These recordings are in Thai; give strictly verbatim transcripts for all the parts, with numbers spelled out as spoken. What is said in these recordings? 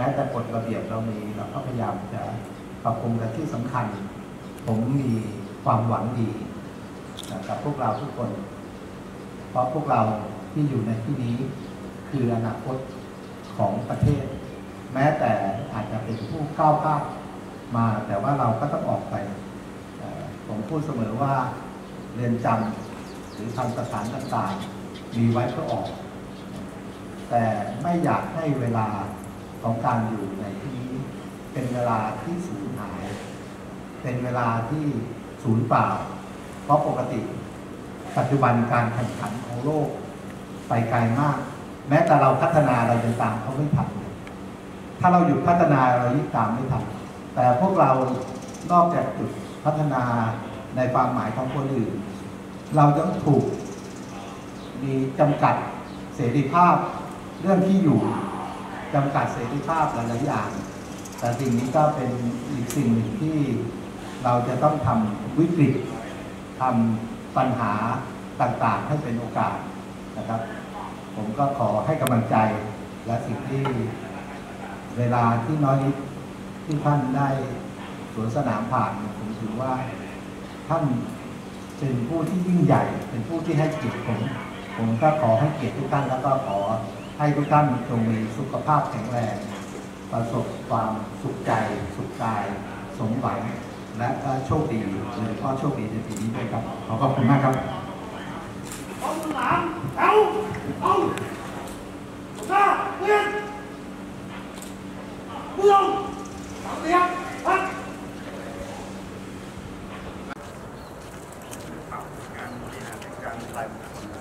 แต่กฎระเบียบเรามีเราก็พยายามจะปรับปรุงและที่สำคัญผมมีความหวังดีกับพวกเราทุกคนเพราะพวกเราที่อยู่ในที่นี้คืออนาคตของประเทศแม้แต่อาจจะเป็นผู้ก้าวข้ามมาแต่ว่าเราก็ต้องออกไปผมพูดเสมอว่าเรือนจำหรือทางสถานต่างๆมีไว้เพื่อออกแต่ไม่อยากให้เวลาของการอยู่ในที่นี้เป็นเวลาที่สูญหายเป็นเวลาที่สูญเปล่าเพราะปกติปัจจุบันการแข่งขันของโลกไปไกลมากแม้แต่เราพัฒนาเรายังตามเขาไม่ทันถ้าเราหยุดพัฒนาเรายิ่งตามไม่ทันแต่พวกเรานอกจากจุดพัฒนาในความหมายของคนอื่นเราต้องถูกมีจำกัดเสรีภาพเรื่องที่อยู่จำกัดเสรีภาพหลายๆอย่างแต่สิ่งนี้ก็เป็นอีกสิ่งหนึ่งที่เราจะต้องทำวิกฤตทำปัญหาต่างๆให้เป็นโอกาสนะครับผมก็ขอให้กำลังใจและสิ่งที่เวลาที่น้อยนิดที่ท่านได้สวนสนามผ่านผมถือว่าท่านเป็นผู้ที่ยิ่งใหญ่เป็นผู้ที่ให้เกียรติผมผมก็ขอให้เกียรติทุกท่านแล้วก็ขอให้ทุกท่านจงมีสุขภาพแข็งแรงประสบความสุขใจสุขกายสมหวังและก็โชคดีโดยเฉพาะโชคดีในปีนี้ด้วยครับขอขอบคุณมากครับเอาหลานเอาเอาหน้าเรียนผู้ชมเรียนพักการบริหารการไต่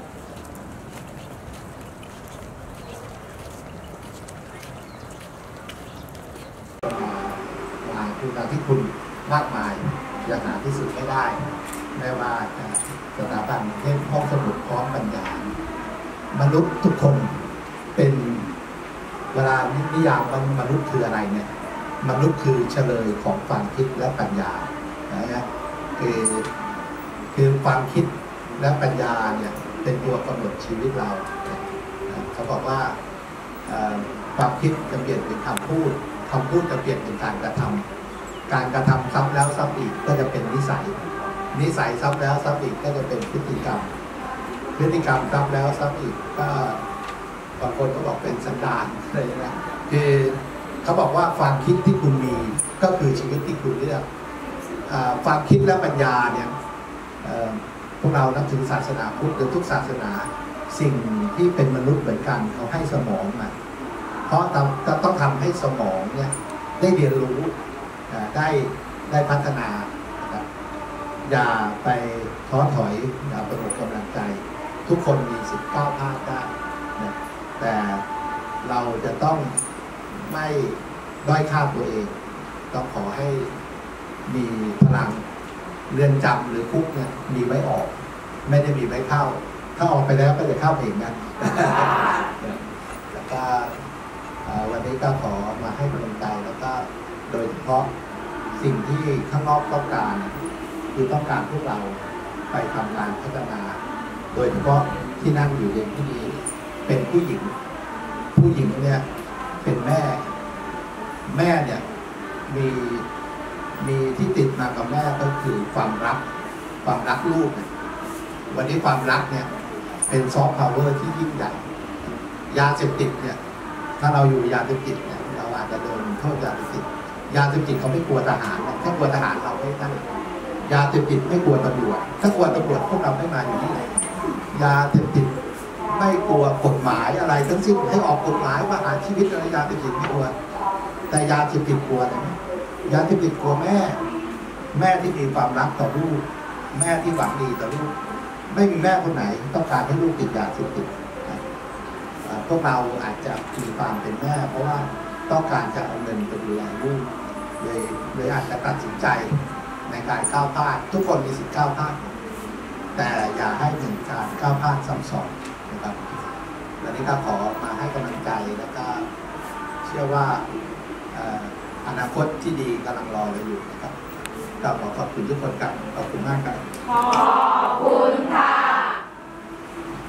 มาคือการที่คุณมากมายยังหาที่สุดไม่ได้ไม่ว่าสถาบันเช่นห้องสมุดพร้อมปัญญามนุษย์ทุกคนเป็นเวลานิยามว่ามนุษย์คืออะไรเนี่ยมนุษย์คือเฉลยของความคิดและปัญญานะฮะคือคือความคิดและปัญญาเนี่ยเป็นตัวกำหนดชีวิตเราเขาบอกว่าความคิดจะเปลี่ยนเป็นคำพูดคำพูดจะเปลี่ยนเป็นการกระทำการกระทำซ้ำแล้วซ้ำอีกก็จะเป็นนิสัยนิสัยซ้ำแล้วซ้ำอีกก็จะเป็นพฤติกรรมพฤติกรรมซ้ำแล้วซ้ำอีกก็บางคนก็บอกเป็นสันดานอะไรนะคือเขาบอกว่าความคิดที่คุณมีก็คือชีวิตที่คุณเลือกความคิดและปัญญาเนี่ยพวกเรานับถือศาสนาพุทธหรือทุกศาสนาสิ่งที่เป็นมนุษย์เหมือนกันเขาให้สมองมาเพราะจะต้องทำให้สมองเนี่ยได้เรียนรู้ได้ได้พัฒนาอย่าไปท้อถอยอย่าไปหมดกำลังใจทุกคนมีสิทธิ์ก้าวพลาดได้นะแต่เราจะต้องไม่ด้อยค่าตัวเองต้องขอให้มีพลังเรือนจำหรือคุกเนี่ยมีไว้ออกไม่ได้มีไว้เข้าถ้าออกไปแล้วก็จะเข้าเองนะแล้วก็วันนี้ก็ขอมาให้กำลังใจแล้วก็โดยเฉพาะสิ่งที่ข้างนอกต้องการคือต้องการพวกเราไปทำงานพัฒนาโดยเฉพาะที่นั่งอยู่ในที่นี้เป็นผู้หญิงผู้หญิงเนี่ยเป็นแม่แม่เนี่ยมีมีที่ติดมากับแม่ก็คือความรักความรักลูกวันนี้ความรักเนี่ยเป็นซอฟต์พาวเวอร์ที่ยิ่งใหญ่ยาเสพติดเนี่ยถ้าเราอยู่ยาเสพติดเนี่ยเราอาจจะโดนโทษยาเสพติดยาเสพติดเขาไม่กลัวทหารถ้ากลัวทหารเราไม่ได้ยาเสพติดไม่กลัวตำรวจถ้ากลัวตำรวจพวกเราไม่มาอยู่ที่ไหนยาเสพติดไม่กลัวกฎหมายอะไรทั้งสิ้นให้ออกกฎหมายว่าหารชีวิตอะไรยาเสพติดไม่กลัวแต่ยาเสพติดกลัวนะยาเสพติดกลัวแม่แม่ที่มีความรักต่อลูกแม่ที่หวังดีต่อลูกไม่มีแม่คนไหนต้องการให้ลูกติดยาเสพติดพวกเราอาจจะมีความเป็นแม่เพราะว่าต้องการจะเอาเงินไปดูแลลูกเลยเลยอาจจะตัดสินใจในการก้าวพลาดทุกคนมีสิทธิ์ก้าวพลาดแต่อย่าให้ถึงการก้าวพลาดซ้ำซ้อนนะครับวันนี้ก็ขอมาให้กำลังใจแล้วก็เชื่อว่าอนาคตที่ดีกำลังรอเราอยู่นะครับก็ขอขอบคุณทุกคนครับขอบคุณมากครับขอบคุณค่ะ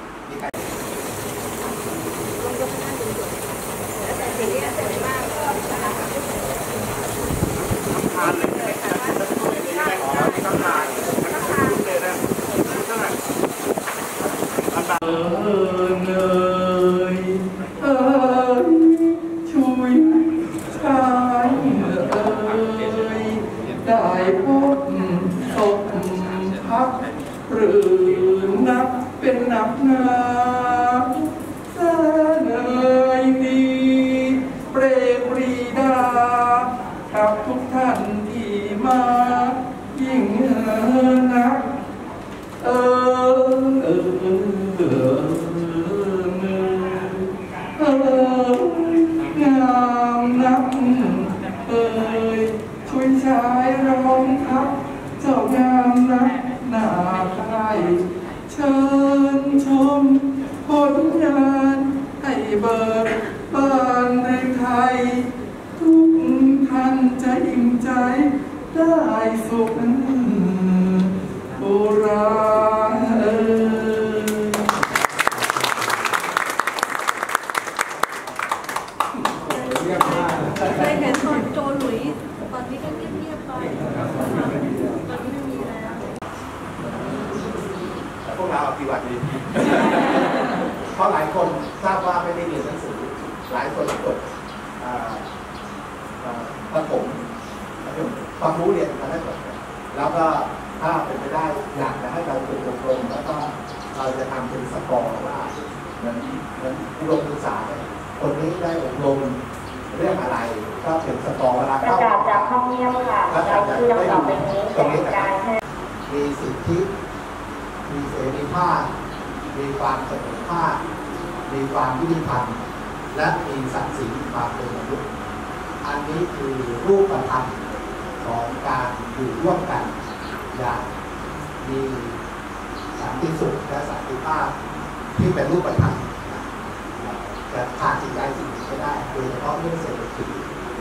แต่สิ่งที่น่าสนใจมากยช่วยชายเอ่ยได้พบศพพักหรือนับเป็นนับนาแสนเอ่ยมีเปรกปรีดากับทุกท่านที่มายิ่งนักเออเออเออเอองามนักเอ่ยช่วยชายร้องครับเจ้างามนักหน้าใครเชิญชมผลงานให้เบิกบานในไทยทุกท่านจะอิ่มใจได้สุขโบราณเคยเห็นตอนโจหลุยตอนนี้ก็เงียบๆไปตอนนี้ไม่มีแล้วพวกเราปฏิบัติดี เพราะหลายคนทราบว่าไม่ได้เรียนหนังสือหลายคนจบประถมความรู้เรียนมาได้หมดแล้วก็ถ้าเป็นไปได้อยากจะให้เราฝึกอบรมแล้วก็เราจะทำเป็นสกอร์ว่าเหมือนเหมือนอุดมศึกษาคนนี้ได้อบรมเรื่องอะไรก็เป็นสกอร์เวลาเข้าจากห้องเงียบค่ะเราคือเราต่อไปนี้ตรงนี้การมีสิทธิมีเสรีภาพมีความเสมอภาคมีความยุติธรรมและมีศักดิ์ศรีความเป็นมนุษย์อันนี้คือรูปธรรมของการอยู่ร่วมกันอย่างมีสันติสุขและสันติภาพที่เป็นรูปธรรมจะขาดสิ่งใดสิ่งหนึ่งไม่ได้โดยเฉพาะเรื่องเศรษฐกิจ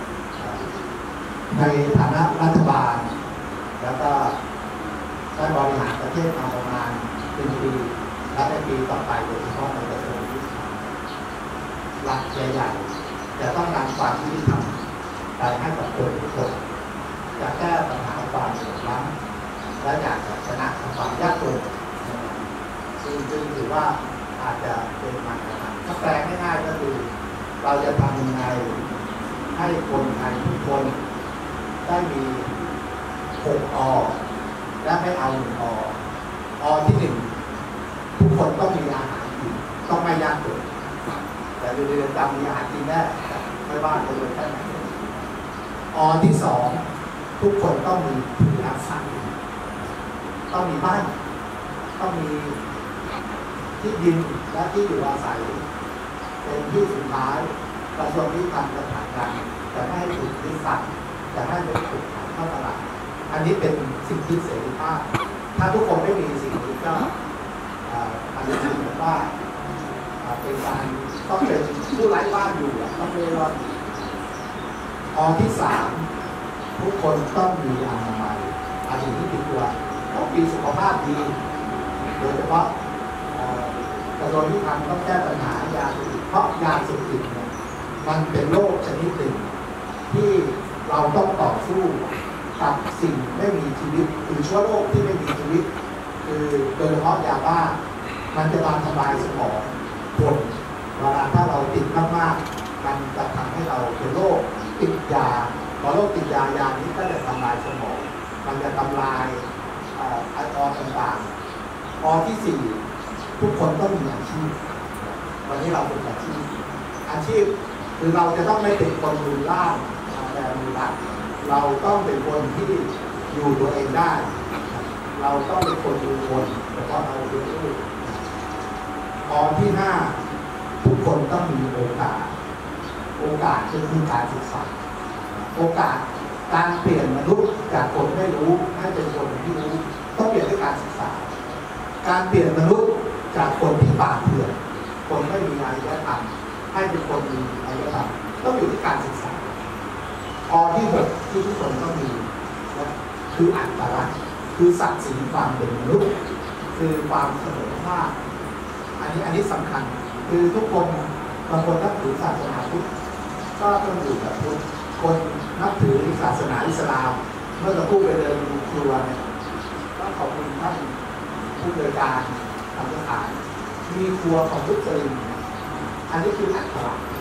ในฐานะรัฐบาลแล้วก็ได้บริหารประเทศมาประมาณเป็นปีและในปีต่อไปโดยเฉพาะในกระทรวงยุติธรรมหลักใหญ่ๆจะต้องนำความยุติธรรมไปให้กับคนทุกคนจะแก้ปัญหาความเหลื่อมล้ำและอยากจะชนะความยากจนซึ่งซึ่งถือว่าอาจจะเป็นมันนะครับถ้าแปลง่ายๆก็คือเราจะทำยังไงให้คนไทยทุกคนได้มีหกอและไม่เอาหนึ่งออที่หนึ่งทุกคนต้องมีอาหารกินต้องไม่ยากจนแต่ในเรือนจำมีอาหารกินแน่ไม่ว่าจะรวยแค่ไหนอที่สองทุกคนต้องมีที่อาศัยต้องมีบ้านต้องมีที่ดินและที่อยู่อาศัยเป็นที่สุดท้ายกระทรวงยุติธรรมจะผลักดันจะไม่ให้ถูกยึดทรัพย์จะไม่ให้ถูกขายเข้าตลาดอันนี้เป็นสิ่งที่เสรีภาพถ้าทุกคนไม่มีสิ่งนี้ก็อันนี้ถือว่าเป็นการต้องเป็นผู้ไร้บ้านอยู่ต้องเร่ร่อนอที่สามทุกคนต้องมีอนามัยอันนี้ที่ติดตัวต้องมีสุขภาพดีโดยเฉพาะกระทรวงยุติธรรมต้องแก้ปัญหายาเสพติดเพราะยาเสพติดเนี่ยมันเป็นโรคชนิดหนึ่งที่เราต้องต่อสู้กับสิ่งไม่มีชีวิตคือเชื้อโรคที่ไม่มีชีวิตคือโดยเฉพาะยาบ้ามันจะมาทำลายสมองคนเวลาถ้าเราติดมากๆมันจะทำให้เราเป็นโรคติดยาพอโรคติดยายานี้ก็จะทำลายสมองมันจะทำลายไอออนต่างๆออที่สี่ทุกคนต้องมีอาชีพวันนี้เราเป็นอาชีพอาชีพคือเราจะต้องไม่เป็นคนมือล่างแต่มือหลักเราต้องเป็นคนที่อยู่ตัวเองได้เราต้องเป็นคนดูคนแต่ว่าเราเลี้ยงลูกออที่ห้าทุกคนต้องมีโอกาสโอกาสคือการศึกษาโอกาสการเปลี่ยนมนุษย์จากคนไม่รู้ให้เป็นคนที่รู้ต้องเปลี่ยนด้วยการศึกษาการเปลี่ยนมนุษย์จากคนที่ป่าเถื่อนคนไม่มีอารยธรรมให้เป็นคนมีอารยธรรมต้องอยู่ที่การศึกษาอที่หกที่ทุกคนต้องมีคืออัตลักษณ์คือศักดิ์ศรีความเป็นมนุษย์คือความเสมอภาคอันนี้อันนี้สำคัญคือทุกคนบางคนนับถือศาสนาพุทธก็ต้องอยู่แบบพุทธคนนับถือศาสนาอิสลามเมื่อเราพูดไปเดินดูครัวเนี่ยก็ขอบคุณท่านผู้บริการทำสถานมีครัวของมุสลิมอันนี้คืออัตลักษณ์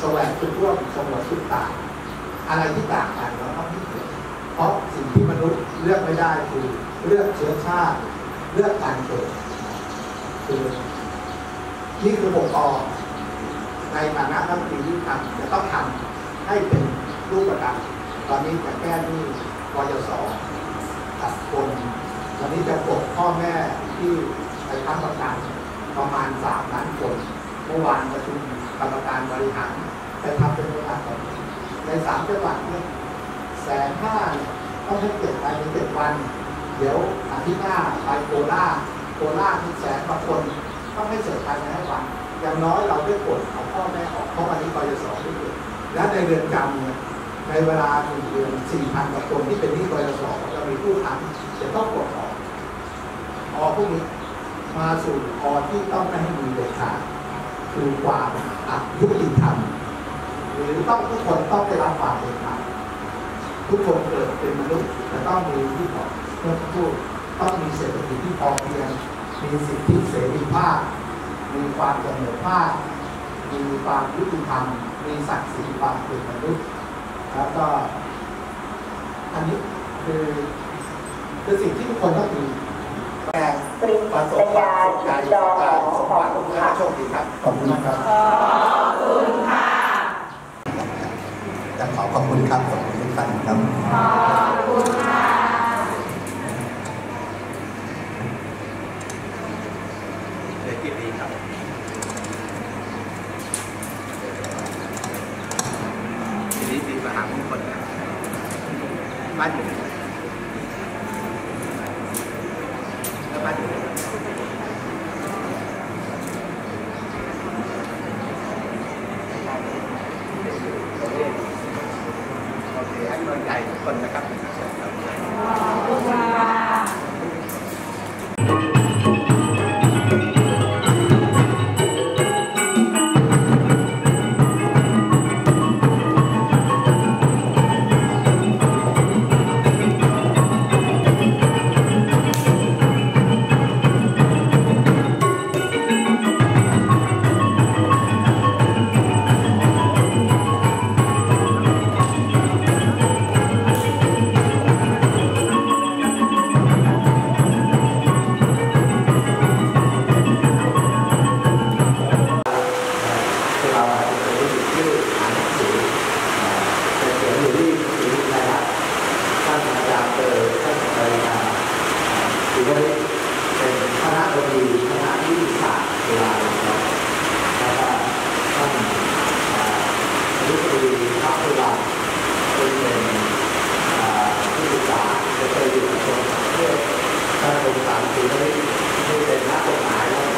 แสวงจุดร่วมสมรสุดต่างอะไรที่ต่างกันเราต้องที่เกิดเพราะสิ่งที่มนุษย์เลือกไม่ได้คือเลือกเชื้อชาติเลือกการเกิดคือนี่คือองค์กรในฐานะรัฐมนตรีที่ทำจะต้องทำให้เป็นรูปธรรมตอนนี้จะแก้หนี้กยศกับคนวันนี้จะปลดพ่อแม่ที่ไปค้ำประกันประมาณสามล้านคนเมื่อวานประชุมกรรมการบริหารไปทำเป็นระดับในสามจังหวัดเนี่ยแสนห้าต้องให้เก็บภายในเจ็ดวันเดี๋ยวอาทิตย์หน้าไปโคราชโคราชที่แสนกว่าคนต้องให้เสร็จภายในห้าวันอย่างน้อยเราได้ปลดเอาพ่อแม่ออกเพราะวันนี้กยศได้เลยและในเรือนจำเนี่ยในเวลาหนึ่งเดือนสี่พันกว่าคนที่เป็นหนี้กยศเรามีผู้ค้ำจะต้องปลดออกออกพวกนี้มาสู่ออที่ต้องไม่ให้มีเด็ดขาดคือความอยุติธรรมหรือต้องทุกคนต้องได้รับความเป็นธรรมทุกคนเกิดเป็นมนุษย์จะต้องมีที่พอเมื่อพูดต้องมีเศรษฐกิจที่พอเพียงมีสิทธิเสรีภาพมีความเสมอภาคมีความยุติธรรมมีศักดิ์ศรีความเป็นมนุษย์แล้วก็อันนี้คือคือสิ่งที่ทุกคนต้องมีแปลงประสบการณ์การดองการสมบัติและโชคดีครับขอบคุณครับขอบคุณค่ะจะขอขอบคุณครับขอบคุณทุกท่านครับขอบคุณค่ะเด็กดีครับทีนี้ดีมหามงคลนะบ้านหนึ่งแล้วบ้านหนึ่งโอเคให้กำลังใจทุกคนนะครับเป็นคณะบดีคณะวิทยาศาสตร์จุฬาลงกรณ์แล้วก็ท่านอธิบดีภาคจุฬาเป็นผู้ศึกษาจะเคยอยู่กับคนเพื่อท่านเป็นสารสีไม่ได้เป็นนักกฎหมายแล้ว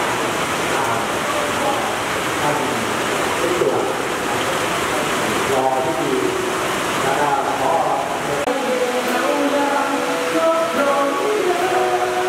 ท่านผู้ตรวจรอที่ดีแล้วก็ขอ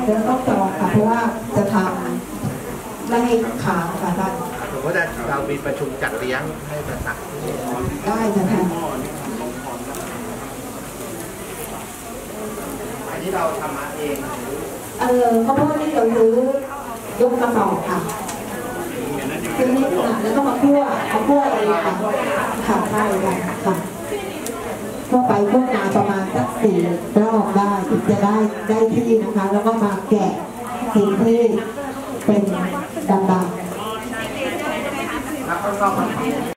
จะต้องจองค่ะเพราะว่าจะทำไม่ให้ค้างค่ะท่านสมมติว่าเรามีประชุมจัดเลี้ยงให้มาตักได้ค่ะท่านอันนี้เราทำมาเองเออข้าวโพดนี่เราซื้อยกกระสอบค่ะซื้อนี่ค่ะแล้วก็มาคั่วมาคั่วเองค่ะค่ะใช่ค่ะค่ะคั่วไปคั่วมาประมาณสักสี่รอบได้ถึงจะได้ได้ที่นะคะ แล้วก็มาแกะสิ่งที่เป็นดำๆแล้วก็